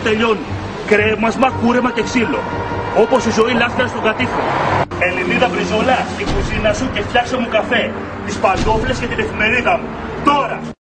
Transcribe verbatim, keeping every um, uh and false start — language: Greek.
τελειώνει. Κρέμασμα, κούρεμα και ξύλο. Όπως η ζωή λάστρα στον κατήφο. Ελληνίδα μπριζόλα, στην κουζίνα σου και φτιάξε μου καφέ. Τις παντόφλες και την εφημερίδα μου. Τώρα!